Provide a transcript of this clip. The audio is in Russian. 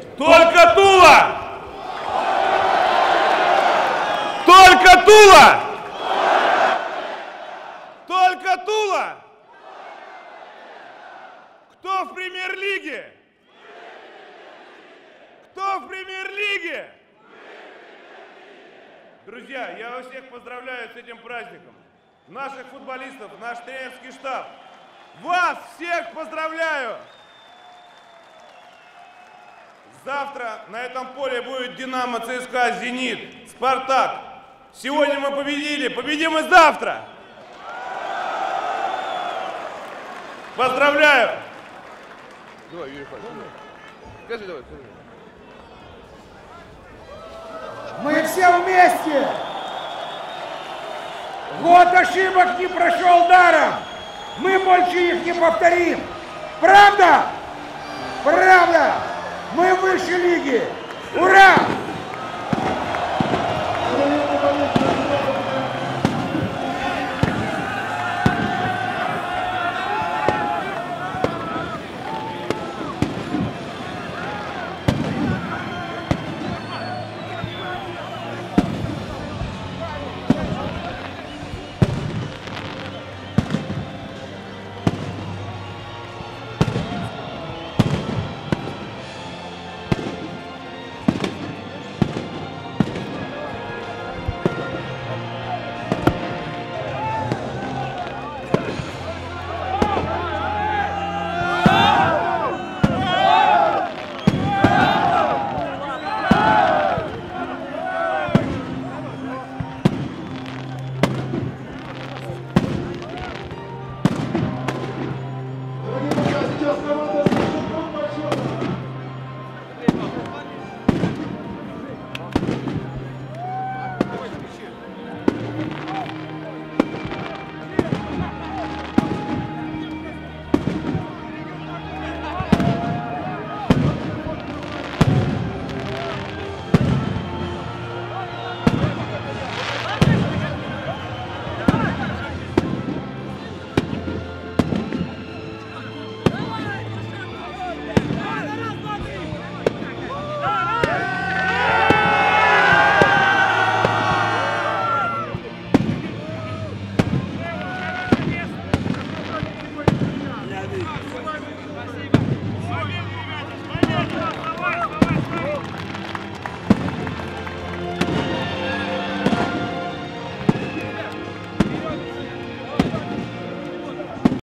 Только Тула! Только Тула! Только Тула! Кто в премьер-лиге? Кто в премьер-лиге? Друзья, я вас всех поздравляю с этим праздником. Наших футболистов, наш тренерский штаб. Вас всех поздравляю! Завтра на этом поле будет Динамо, ЦСКА, Зенит, Спартак. Сегодня мы победили, победим и завтра. Поздравляю! Давай, Юрий Скажи, давай. Мы все вместе! Год ошибок не прошел даром! Мы больше их не повторим! Правда? Правда! Мы выше лиги! Ура!